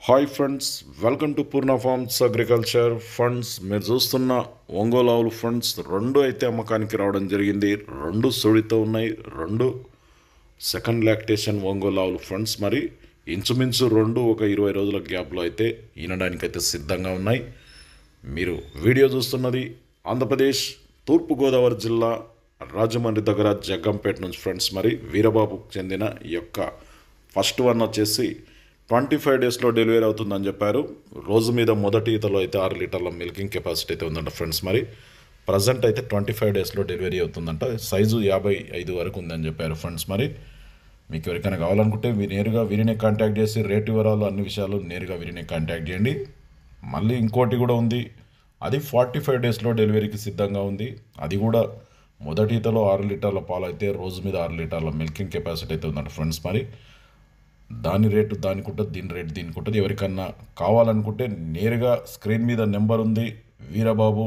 Hi friends, welcome to Purna farms agriculture funds. మీరు చూస్తున్న ఒంగోలు ఆవులు ఫండ్స్ రెండు అయితే అమ్మకానికి రావడం జరిగింది. రెండు సుడితో ఉన్నాయి. రెండు సెకండ్ లాక్టేషన్ ఒంగోలు ఆవులు ఫండ్స్. మరి ఇంచుమించు రెండు ఒక 20 రోజుల గ్యాప్లో అయితే ఈనడానికైతే సిద్ధంగా ఉన్నాయి. మీరు వీడియో చూస్తున్నది ఆంధ్రప్రదేశ్ తూర్పుగోదావరి జిల్లా రాజమండ్రి దగ్గర జగ్గంపేట నుంచి ఫ్రెండ్స్. మరి వీరబాబుకు చెందిన ఈ యొక్క ఫస్ట్ వన్ వచ్చేసి 25 డేస్లో డెలివరీ అవుతుందని చెప్పారు. రోజు మీద మొదటి ఈతలో అయితే 6 లీటర్ల మిల్కింగ్ కెపాసిటీ అయితే ఉందంట ఫ్రెండ్స్. మరి ప్రజెంట్ అయితే 25 డేస్లో డెలివరీ అవుతుందంట. సైజు 55 వరకు ఉందని చెప్పారు ఫ్రెండ్స్. మరి మీకు ఎవరికైనా కావాలనుకుంటే నేరుగా వీరినే కాంటాక్ట్ చేసి రేటు వివరాలు అన్ని విషయాలు నేరుగా వీరినే కాంటాక్ట్ చేయండి. మళ్ళీ ఇంకోటి కూడా ఉంది, అది 45 డేస్లో డెలివరీకి సిద్ధంగా ఉంది. అది కూడా మొదటి ఈతలో 6 లీటర్ల పాలు అయితే రోజు మీద 6 లీటర్ల మిల్కింగ్ కెపాసిటీ అయితే ఉందంట ఫ్రెండ్స్. మరి దాని రేటు దానికి ఉంటుంది, దీని రేటు దీనికి ఉంటుంది. ఎవరికన్నా కావాలనుకుంటే నేరుగా స్క్రీన్ మీద నెంబర్ ఉంది, వీరబాబు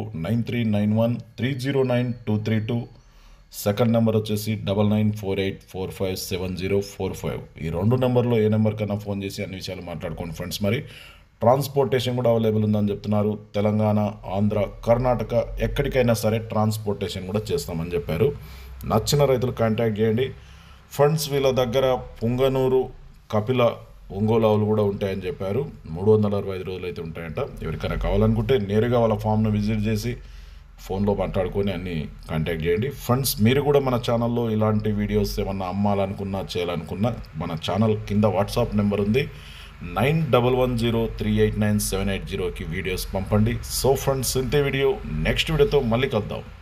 9391309232. సెకండ్ నెంబర్ వచ్చేసి 9948457045. ఈ రెండు నెంబర్లో ఏ నెంబర్ కన్నా ఫోన్ చేసి అన్ని విషయాలు మాట్లాడుకోండి ఫ్రెండ్స్. మరి ట్రాన్స్పోర్టేషన్ కూడా అవైలబుల్ ఉందని చెప్తున్నారు. తెలంగాణ, ఆంధ్ర, కర్ణాటక ఎక్కడికైనా సరే ట్రాన్స్పోర్టేషన్ కూడా చేస్తామని చెప్పారు. నచ్చిన రైతులు కాంటాక్ట్ చేయండి ఫ్రెండ్స్. వీళ్ళ దగ్గర పుంగనూరు, కపిల ఒంగోలు ఆవులు కూడా ఉంటాయని చెప్పారు. 365 రోజులు అయితే ఉంటాయంట. ఎవరికైనా కావాలనుకుంటే నేరుగా వాళ్ళ ఫామ్ను విజిట్ చేసి ఫోన్లో మాట్లాడుకొని అన్నీ కాంటాక్ట్ చేయండి ఫ్రెండ్స్. మీరు కూడా మన ఛానల్లో ఇలాంటి వీడియోస్ ఏమన్నా అమ్మాలనుకున్నా చేయాలనుకున్నా మన ఛానల్ కింద వాట్సాప్ నెంబర్ ఉంది, 9110389780కి వీడియోస్ పంపండి. సో ఫ్రెండ్స్, ఇంతే వీడియో. నెక్స్ట్ వీడియోతో మళ్ళీ కలుద్దాం.